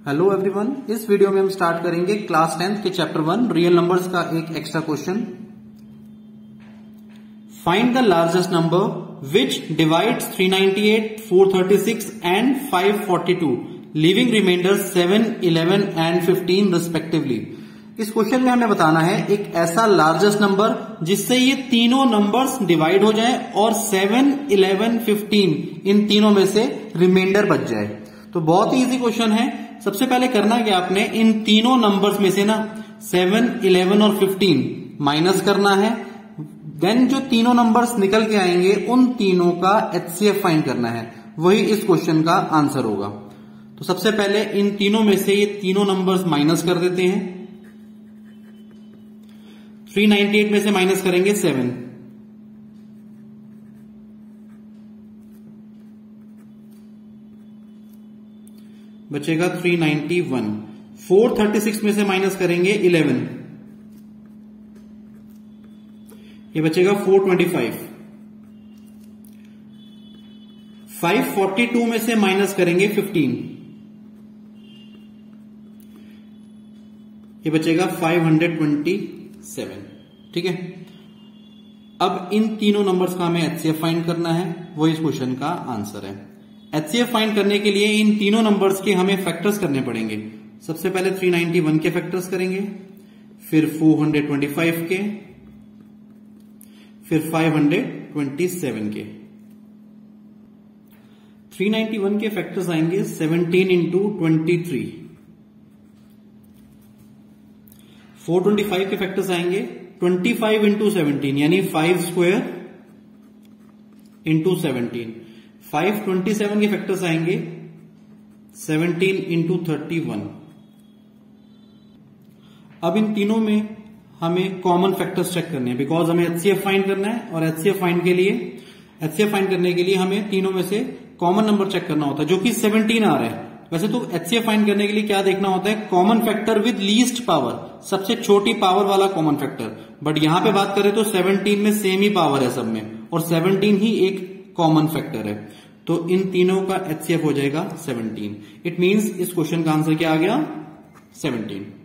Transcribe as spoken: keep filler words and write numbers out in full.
Hello everyone, इस video में हम स्टार्ट करेंगे क्लास टेंथ के चैप्टर वन रियल नंबर्स का एक extra question. Find the largest number which divides three ninety eight, four thirty six and five forty two, living remainder seven, eleven and fifteen respectively. इस question में हमें बताना है एक ऐसा लार्जेस्ट नंबर जिससे ये तीनों नंबर्स डिवाइड हो जाएं और सेवन, इलेवन, फिफ्टीन इन तीनों में से रिमाइंडर बच जाए। तो बहुत ही इजी क्वेश्चन है। सबसे पहले करना क्या आपने, इन तीनों नंबर्स में से ना सेवन, इलेवन और फिफ्टीन माइनस करना है। देन जो तीनों नंबर्स निकल के आएंगे उन तीनों का एचसीएफ फाइंड करना है। वही इस क्वेश्चन का आंसर होगा। तो सबसे पहले इन तीनों में से ये तीनों नंबर्स माइनस कर देते हैं। थ्री नाइंटी एट में से माइनस करेंगे सेवन, बचेगा three ninety one. Four thirty six में से माइनस करेंगे इलेवन, ये बचेगा four twenty five. Five forty two में से माइनस करेंगे फिफ्टीन, ये बचेगा फाइव हंड्रेड ट्वेंटी सेवन। ठीक है, अब इन तीनों नंबर्स का हमें एचसीएफ फाइंड करना है। वो इस क्वेश्चन का आंसर है। एचसीएफ फाइंड करने के लिए इन तीनों नंबर्स के हमें फैक्टर्स करने पड़ेंगे। सबसे पहले थ्री नाइंटी वन के फैक्टर्स करेंगे, फिर फोर हंड्रेड ट्वेंटी फाइव के, फिर फाइव हंड्रेड ट्वेंटी सेवन के। थ्री नाइंटी वन के फैक्टर्स आएंगे seventeen into twenty three. Four twenty five के फैक्टर्स आएंगे ट्वेंटी फाइव इंटू सेवनटीन, यानी five square into seventeen. Five twenty seven के factors आएंगे सेवनटीन इंटू थर्टी वन। अब इन तीनों में हमें कॉमन फैक्टर्स चेक करने हैं, बिकॉज हमें एचसीएफ फाइंड करना है। और एचसीएफ फाइंड के लिए एचसीएफ फाइंड करने के लिए हमें तीनों में से कॉमन नंबर चेक करना होता है, जो कि सेवनटीन आ रहा है। वैसे तो एचसीएफ फाइंड करने के लिए क्या देखना होता है, common factor with least power, सबसे छोटी पावर वाला कॉमन फैक्टर। बट यहां पे बात करें तो सेवनटीन में सेम ही पावर है सब में, और सेवनटीन ही एक कॉमन फैक्टर है। तो इन तीनों का एचसीएफ हो जाएगा सेवनटीन। इट मींस इस क्वेश्चन का आंसर क्या आ गया, सेवनटीन।